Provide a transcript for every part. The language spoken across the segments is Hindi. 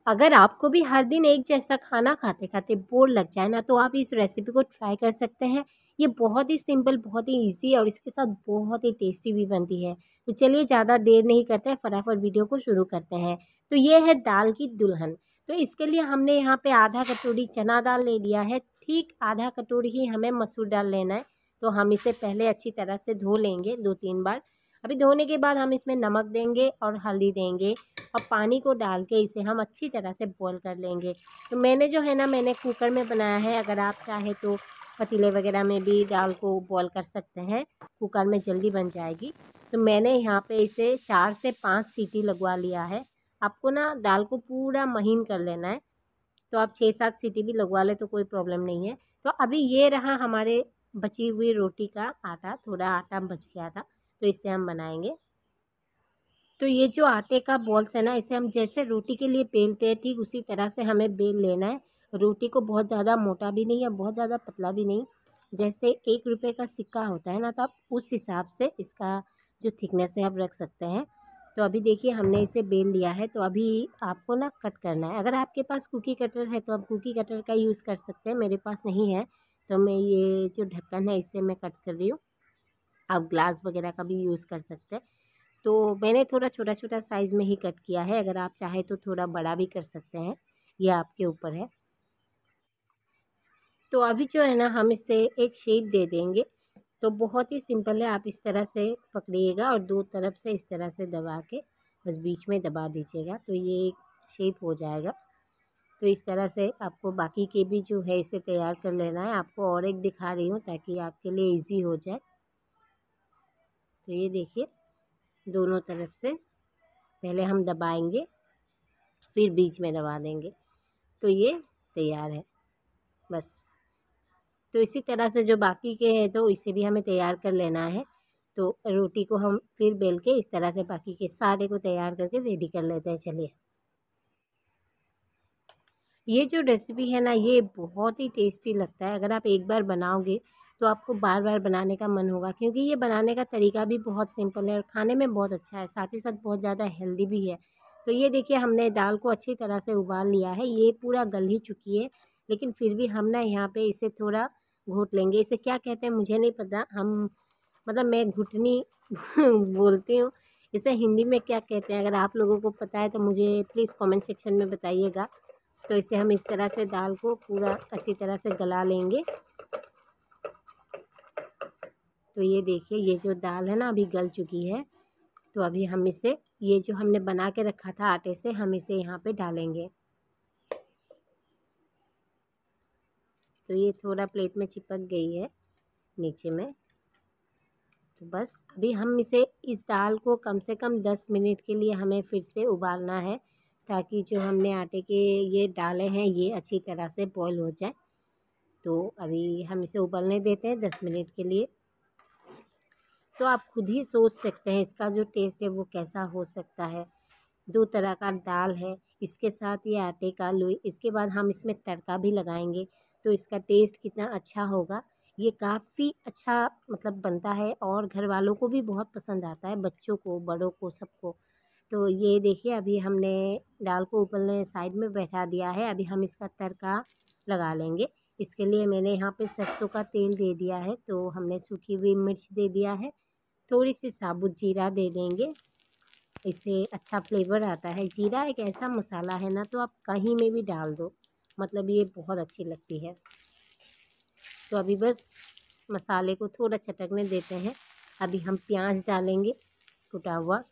अगर आपको भी हर दिन एक जैसा खाना खाते खाते बोर लग जाए ना, तो आप इस रेसिपी को ट्राई कर सकते हैं। ये बहुत ही सिंपल, बहुत ही इजी और इसके साथ बहुत ही टेस्टी भी बनती है। तो चलिए ज़्यादा देर नहीं करते हैं, फटाफट वीडियो को शुरू करते हैं। तो ये है दाल की दुल्हन। तो इसके लिए हमने यहाँ पे आधा कटोरी चना दाल ले लिया है, ठीक आधा कटोरी ही हमें मसूर दाल लेना है। तो हम इसे पहले अच्छी तरह से धो लेंगे 2-3 बार। अभी धोने के बाद हम इसमें नमक देंगे और हल्दी देंगे और पानी को डाल के इसे हम अच्छी तरह से बॉईल कर लेंगे। तो मैंने जो है ना, मैंने कुकर में बनाया है। अगर आप चाहे तो पतीले वगैरह में भी दाल को बॉईल कर सकते हैं, कुकर में जल्दी बन जाएगी। तो मैंने यहाँ पे इसे 4 से 5 सीटी लगवा लिया है। आपको ना दाल को पूरा महीन कर लेना है, तो आप 6-7 सीटी भी लगवा ले तो कोई प्रॉब्लम नहीं है। तो अभी ये रहा हमारे बची हुई रोटी का आटा, थोड़ा आटा बच गया था, तो इससे हम बनाएंगे। तो ये जो आटे का बॉल्स है ना, इसे हम जैसे रोटी के लिए बेलते हैं, ठीक उसी तरह से हमें बेल लेना है। रोटी को बहुत ज़्यादा मोटा भी नहीं या बहुत ज़्यादा पतला भी नहीं। जैसे 1 रुपये का सिक्का होता है ना, तो आप उस हिसाब से इसका जो थिकनेस है आप रख सकते हैं। तो अभी देखिए हमने इसे बेल लिया है। तो अभी आपको ना कट करना है। अगर आपके पास कुकी कटर है तो आप कुकी कटर का यूज़ कर सकते हैं, मेरे पास नहीं है। तो मैं ये जो ढक्कन है इससे मैं कट कर रही हूँ। आप ग्लास वगैरह का भी यूज़ कर सकते हैं। तो मैंने थोड़ा छोटा छोटा साइज़ में ही कट किया है। अगर आप चाहें तो थोड़ा बड़ा भी कर सकते हैं, ये आपके ऊपर है। तो अभी जो है ना, हम इसे एक शेप दे देंगे। तो बहुत ही सिंपल है, आप इस तरह से पकड़िएगा और 2 तरफ से इस तरह से दबा के बस बीच में दबा दीजिएगा, तो ये एक शेप हो जाएगा। तो इस तरह से आपको बाकी के भी जो है इसे तैयार कर लेना है। आपको और एक दिखा रही हूँ ताकि आपके लिए ईज़ी हो जाए। तो ये देखिए, दोनों तरफ से पहले हम दबाएंगे, फिर बीच में दबा देंगे, तो ये तैयार है बस। तो इसी तरह से जो बाकी के हैं तो इसे भी हमें तैयार कर लेना है। तो रोटी को हम फिर बेल के इस तरह से बाकी के सारे को तैयार करके रेडी कर लेते हैं। चलिए, ये जो रेसिपी है ना, ये बहुत ही टेस्टी लगता है। अगर आप एक बार बनाओगे तो आपको बार बार बनाने का मन होगा, क्योंकि ये बनाने का तरीका भी बहुत सिंपल है और खाने में बहुत अच्छा है, साथ ही साथ बहुत ज़्यादा हेल्दी भी है। तो ये देखिए, हमने दाल को अच्छी तरह से उबाल लिया है, ये पूरा गल ही चुकी है। लेकिन फिर भी हम ना यहाँ पे इसे थोड़ा घोट लेंगे। इसे क्या कहते हैं मुझे नहीं पता, हम मतलब मैं घुटनी बोलती हूँ। इसे हिंदी में क्या कहते हैं, अगर आप लोगों को पता है तो मुझे प्लीज़ कमेंट सेक्शन में बताइएगा। तो इसे हम इस तरह से दाल को पूरा अच्छी तरह से गला लेंगे। तो ये देखिए, ये जो दाल है ना अभी गल चुकी है। तो अभी हम इसे, ये जो हमने बना के रखा था आटे से, हम इसे यहाँ पे डालेंगे। तो ये थोड़ा प्लेट में चिपक गई है नीचे में। तो बस अभी हम इसे, इस दाल को कम से कम 10 मिनट के लिए हमें फिर से उबालना है, ताकि जो हमने आटे के ये डाले हैं ये अच्छी तरह से बॉईल हो जाए। तो अभी हम इसे उबलने देते हैं 10 मिनट के लिए। तो आप खुद ही सोच सकते हैं इसका जो टेस्ट है वो कैसा हो सकता है। 2 तरह का दाल है, इसके साथ ये आटे का लोई, इसके बाद हम इसमें तड़का भी लगाएंगे, तो इसका टेस्ट कितना अच्छा होगा। ये काफ़ी अच्छा मतलब बनता है और घर वालों को भी बहुत पसंद आता है, बच्चों को, बड़ों को, सबको। तो ये देखिए, अभी हमने दाल को उबलने साइड में बैठा दिया है। अभी हम इसका तड़का लगा लेंगे। इसके लिए मैंने यहाँ पे सरसों का तेल दे दिया है, तो हमने सूखी हुई मिर्च दे दिया है, थोड़ी सी साबुत जीरा दे देंगे, इससे अच्छा फ्लेवर आता है। जीरा एक ऐसा मसाला है ना, तो आप कहीं में भी डाल दो, मतलब ये बहुत अच्छी लगती है। तो अभी बस मसाले को थोड़ा चटकने देते हैं। अभी हम प्याज डालेंगे कुटा हुआ।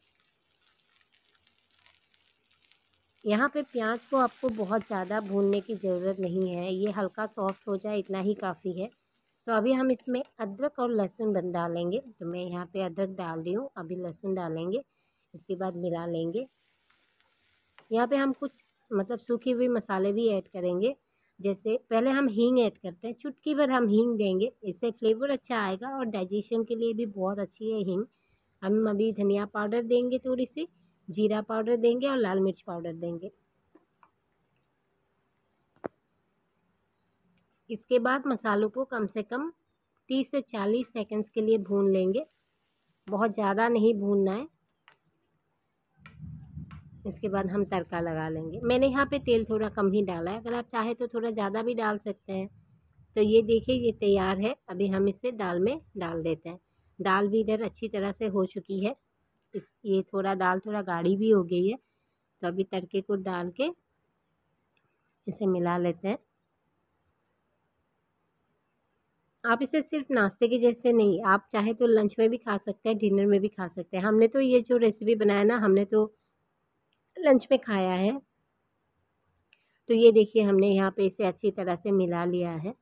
यहाँ पे प्याज को आपको बहुत ज़्यादा भूनने की ज़रूरत नहीं है, ये हल्का सॉफ्ट हो जाए इतना ही काफ़ी है। तो अभी हम इसमें अदरक और लहसुन डालेंगे। तो मैं यहाँ पे अदरक डाल रही हूँ, अभी लहसुन डालेंगे, इसके बाद मिला लेंगे। यहाँ पे हम कुछ मतलब सूखी हुई मसाले भी ऐड करेंगे। जैसे पहले हम हींग ऐड करते हैं, चुटकी भर हम हींग देंगे, इससे फ्लेवर अच्छा आएगा और डाइजेशन के लिए भी बहुत अच्छी है हींग। हम अभी धनिया पाउडर देंगे, थोड़ी सी जीरा पाउडर देंगे और लाल मिर्च पाउडर देंगे। इसके बाद मसालों को कम से कम 30 से 40 सेकंड्स के लिए भून लेंगे, बहुत ज़्यादा नहीं भूनना है। इसके बाद हम तड़का लगा लेंगे। मैंने यहाँ पे तेल थोड़ा कम ही डाला है, अगर आप चाहें तो थोड़ा ज़्यादा भी डाल सकते हैं। तो ये देखिए ये तैयार है। अभी हम इसे दाल में डाल देते हैं। दाल भी इधर अच्छी तरह से हो चुकी है। ये थोड़ा दाल थोड़ा गाढ़ी भी हो गई है। तो अभी तड़के को डाल के इसे मिला लेते हैं। आप इसे सिर्फ नाश्ते के जैसे नहीं, आप चाहे तो लंच में भी खा सकते हैं, डिनर में भी खा सकते हैं। हमने तो ये जो रेसिपी बनाया ना, हमने तो लंच में खाया है। तो ये देखिए हमने यहाँ पे इसे अच्छी तरह से मिला लिया है।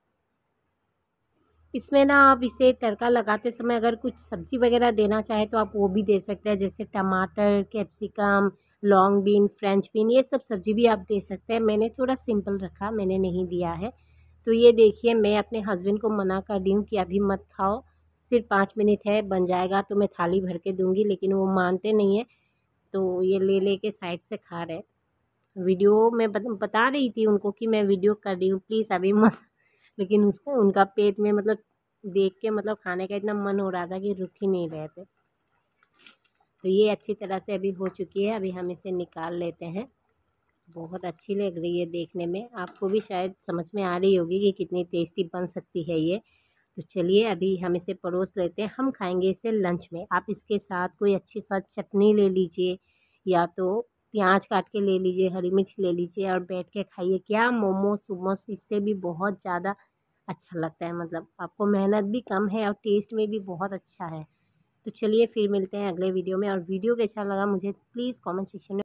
इसमें ना आप इसे तड़का लगाते समय अगर कुछ सब्ज़ी वगैरह देना चाहे तो आप वो भी दे सकते हैं, जैसे टमाटर, capsicum, long bean, French bean, ये सब सब्ज़ी भी आप दे सकते हैं। मैंने थोड़ा सिंपल रखा, मैंने नहीं दिया है। तो ये देखिए मैं अपने हस्बैंड को मना कर दी हूँ कि अभी मत खाओ, सिर्फ 5 मिनट है, बन जाएगा तो मैं थाली भर के दूँगी, लेकिन वो मानते नहीं हैं। तो ये ले के साइड से खा रहे। वीडियो में बता रही थी उनको कि मैं वीडियो कर रही हूँ, प्लीज़ अभी मत। लेकिन उसका उनका पेट में मतलब देख के मतलब खाने का इतना मन हो रहा था कि रुक ही नहीं रहे थे। तो ये अच्छी तरह से अभी हो चुकी है। अभी हम इसे निकाल लेते हैं। बहुत अच्छी लग रही है देखने में, आपको भी शायद समझ में आ रही होगी कि कितनी टेस्टी बन सकती है ये। तो चलिए अभी हम इसे परोस लेते हैं। हम खाएंगे इसे लंच में। आप इसके साथ कोई अच्छी सा चटनी ले लीजिए, या तो प्याज काट के ले लीजिए, हरी मिर्च ले लीजिए और बैठ के खाइए। क्या मोमोस वोमोस इससे भी बहुत ज़्यादा अच्छा लगता है। मतलब आपको मेहनत भी कम है और टेस्ट में भी बहुत अच्छा है। तो चलिए फिर मिलते हैं अगले वीडियो में। और वीडियो कैसा लगा मुझे प्लीज़ कमेंट सेक्शन में